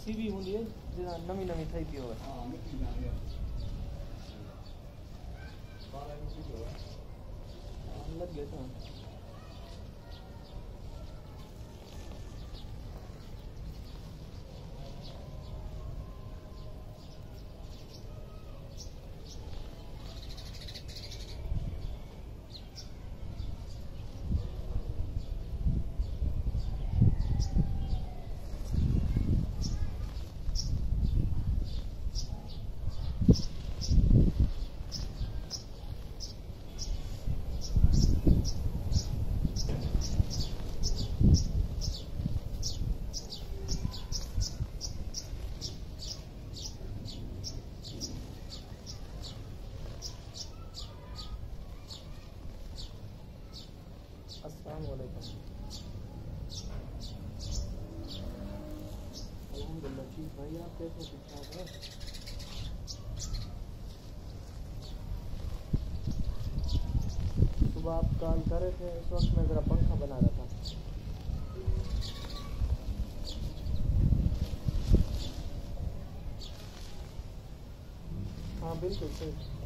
CV होंदी है जेड़ा नवी नवी थई पियो है। हां मिट्टी ना है बाला मिट्टी जो है लग गया था। अस्सलाम वालेकुम। अल्हम्दुलिल्लाह ठीक भाई, आप कैसे ठीक ठाक हैं? सुबह आप कॉल कर रहे थे, इस वक्त मैं ज़रा पंखा बना रहा था। हाँ बिल्कुल सही।